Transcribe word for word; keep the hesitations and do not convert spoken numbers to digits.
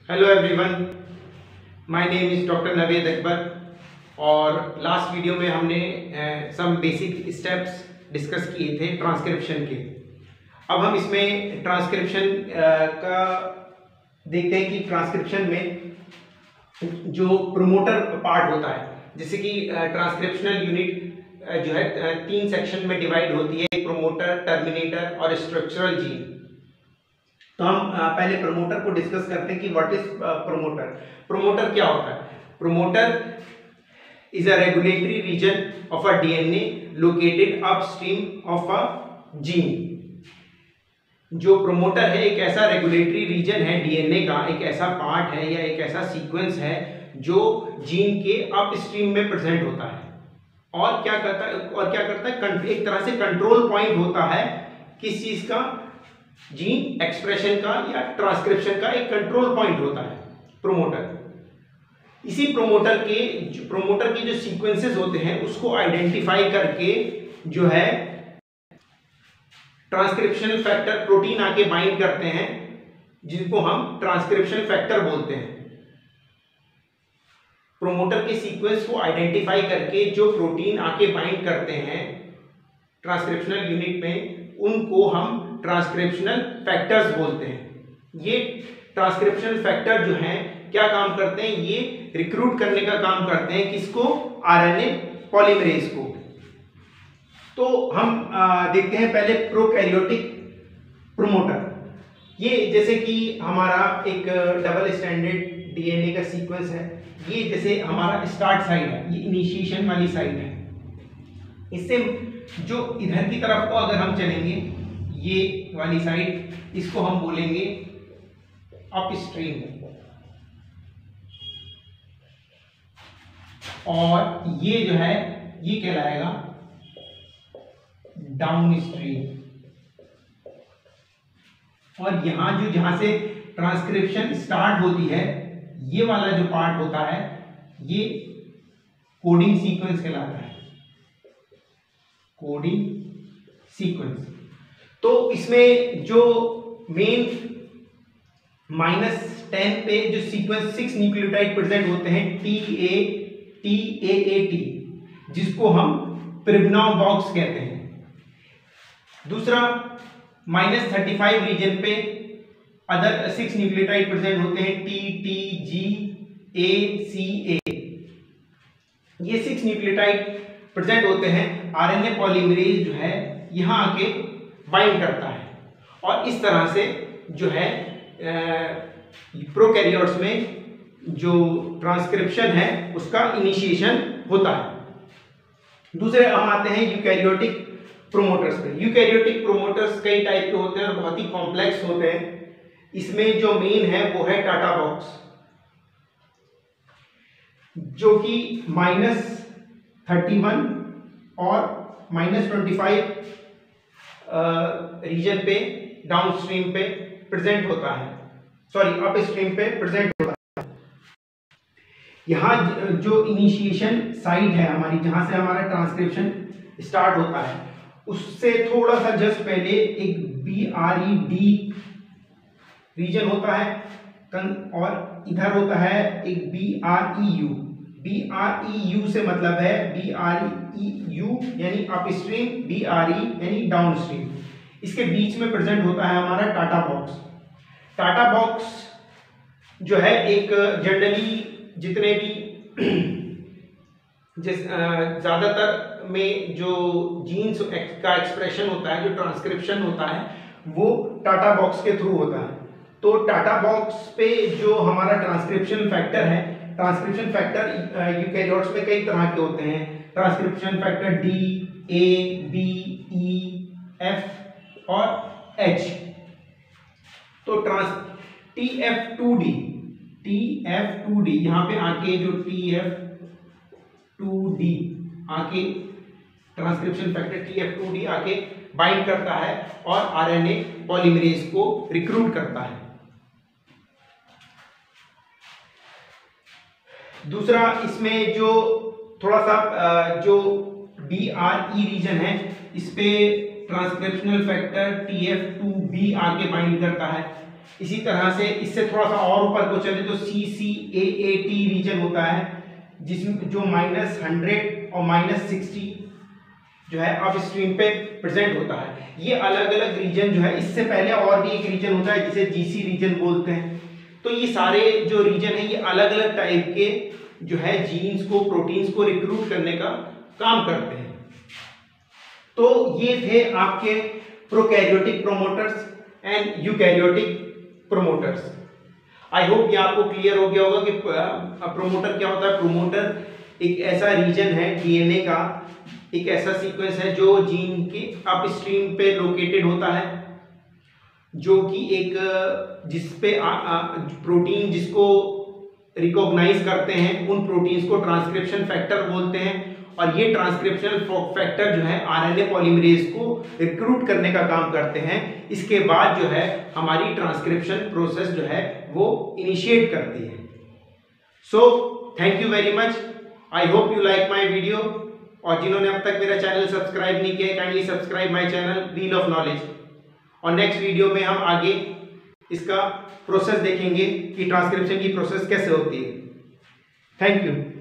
Hello everyone, my name is doctor Naved Akbar और last video में हमने सम बेसिक स्टेप्स डिस्कस किए थे ट्रांसक्रिप्शन के। अब हम इसमें ट्रांसक्रिप्शन का देखते हैं कि ट्रांसक्रिप्शन में जो प्रोमोटर पार्ट होता है, जैसे कि ट्रांसक्रिप्शनल यूनिट जो है तीन सेक्शन में डिवाइड होती है, प्रोमोटर, टर्मिनेटर और स्ट्रक्चरल जीन। तो हम पहले प्रमोटर को डिस्कस करते हैं कि व्हाट इज प्रमोटर। प्रमोटर क्या होता है? Promoter is a regulatory region of a DNA located upstream of a gene. जो प्रमोटर है एक ऐसा रेगुलेटरी रीजन है डीएनए का, एक ऐसा पार्ट है या एक ऐसा सीक्वेंस है जो जीन के अपस्ट्रीम में प्रेजेंट होता है और क्या करता है और क्या करता है एक तरह से कंट्रोल पॉइंट होता है किस चीज का, जीन एक्सप्रेशन का या ट्रांसक्रिप्शन का एक कंट्रोल पॉइंट होता है प्रोमोटर। इसी प्रोमोटर के प्रोमोटर के जो सीक्वेंसेस होते हैं उसको आइडेंटिफाई करके जो है ट्रांसक्रिप्शन फैक्टर प्रोटीन आके बाइंड करते हैं, जिनको हम ट्रांसक्रिप्शन फैक्टर बोलते हैं। प्रोमोटर के सीक्वेंस को आइडेंटिफाई करके जो प्रोटीन आके बाइंड करते हैं ट्रांसक्रिप्शनल यूनिट में, उनको हम ट्रांसक्रिप्शनल फैक्टर्स बोलते हैं। ये ट्रांसक्रिप्शनल फैक्टर जो हैं क्या काम करते हैं? ये रिक्रूट करने का काम करते हैं किसको? आरएनए पॉलीमरेज को। तो हम आ, देखते हैं पहले प्रोकैरियोटिक प्रोमोटर। ये जैसे कि हमारा एक डबल स्टैंडर्ड डीएनए का सीक्वेंस है, ये जैसे हमारा स्टार्ट साइड है, ये इनिशिएशन वाली साइड है। इससे जो इधर की तरफ को अगर हम चलेंगे, ये वाली साइड, इसको हम बोलेंगे अपस्ट्रीम और ये जो है ये कहलाएगा डाउनस्ट्रीम। और यहां जो जहां से ट्रांसक्रिप्शन स्टार्ट होती है, ये वाला जो पार्ट होता है ये कोडिंग सीक्वेंस कहलाता है, कोडिंग सीक्वेंस। तो इसमें जो मेन माइनस टेन पे जो सीक्वेंस सिक्स न्यूक्लियोटाइड प्रेजेंट होते हैं, T A T A A T, जिसको हम प्रिब्नाउ बॉक्स कहते हैं। दूसरा माइनस थर्टी फाइव रीजन पे अदर सिक्स न्यूक्लियोटाइड प्रेजेंट होते हैं, टी टी जी ए सी ए। ये सिक्स न्यूक्लियोटाइड प्रेजेंट होते हैं। आरएनए पॉलीमरेज जो है यहां आके बाइंड करता है और इस तरह से जो है प्रोकैरियोट्स में जो ट्रांसक्रिप्शन है उसका इनिशिएशन होता है। दूसरे हम आते हैं यूकैरियोटिक प्रोमोटर्स पे। यूकैरियोटिक प्रोमोटर्स कई टाइप के होते हैं और बहुत ही कॉम्प्लेक्स होते हैं। इसमें जो मेन है वो है टाटा बॉक्स, जो कि माइनस थर्टी वन और माइनस ट्वेंटी फाइव रीजन पे डाउनस्ट्रीम पे प्रेजेंट होता है, सॉरी अपस्ट्रीम पे प्रेजेंट होता है। यहाँ जो इनिशिएशन साइट है हमारी, जहां से हमारा ट्रांसक्रिप्शन स्टार्ट होता है, उससे थोड़ा सा जस्ट पहले एक B R E D region होता है और इधर होता है एक B R E U. B R E U से मतलब है बी आर ई यू यानी अपस्ट्रीम, बी आर ई यानी डाउनस्ट्रीम। इसके बीच में प्रेजेंट होता है हमारा टाटा बॉक्स। टाटा बॉक्स जो है एक जनरली जितने भी जिस ज्यादातर में जो जीन्स का एक्सप्रेशन होता है, जो ट्रांसक्रिप्शन होता है, वो टाटा बॉक्स के थ्रू होता है। तो टाटा बॉक्स पे जो हमारा ट्रांसक्रिप्शन फैक्टर है, ट्रांसक्रिप्शन फैक्टर यूकैरियोट्स में कई तरह के होते हैं। Transcription factor D, A, B, E, F और एच। तो trans T F two D, T F two D यहाँ पे आके जो टी एफ टू डी आके transcription factor T F two D आके बाइंड करता है और आरएनए पॉलीमरेज को रिक्रूट करता है। दूसरा इसमें जो थोड़ा सा जो बी आर ई रीजन है, इस पे transcriptional factor T F two B आके बाइंड करता है। इसी तरह से इससे थोड़ा सा और ऊपर को चले तो सी सी ए ए टी रीजन होता है, जिसमें जो माइनस हंड्रेड और माइनस सिक्सटी जो है अब स्क्रीन पे प्रेजेंट होता है। ये अलग अलग रीजन जो है, इससे पहले और भी एक रीजन होता है जिसे जीसी रीजन बोलते हैं। तो ये सारे जो रीजन है ये अलग अलग टाइप के जो है जीन्स को, प्रोटीन्स को रिक्रूट करने का काम करते हैं। तो ये थे आपके prokaryotic promoters and eukaryotic promoters. I hope ये आपको क्लियर हो गया होगा कि प्रोमोटर क्या होता है। प्रोमोटर एक ऐसा रीजन है डीएनए का, एक ऐसा सीक्वेंस है जो जीन के अपस्ट्रीम पे लोकेटेड होता है, जो कि एक जिस पे आ, आ, प्रोटीन जिसको रिकॉग्नाइज करते हैं उन प्रोटीन्स को ट्रांसक्रिप्शन फैक्टर बोलते हैं। और ये ट्रांसक्रिप्शन फैक्टर जो है आरएनए पॉलीमरेज को रिक्रूट करने का काम करते हैं। इसके बाद जो है हमारी ट्रांसक्रिप्शन प्रोसेस जो है वो इनिशिएट करती है। So thank you very much, I hope you like my video. और जिन्होंने अब तक मेरा चैनल सब्सक्राइब नहीं किया, kindly subscribe my channel wheel of knowledge. और नेक्स्ट वीडियो में हम आगे इसका प्रोसेस देखेंगे कि ट्रांसक्रिप्शन की प्रोसेस कैसे होती है। Thank you.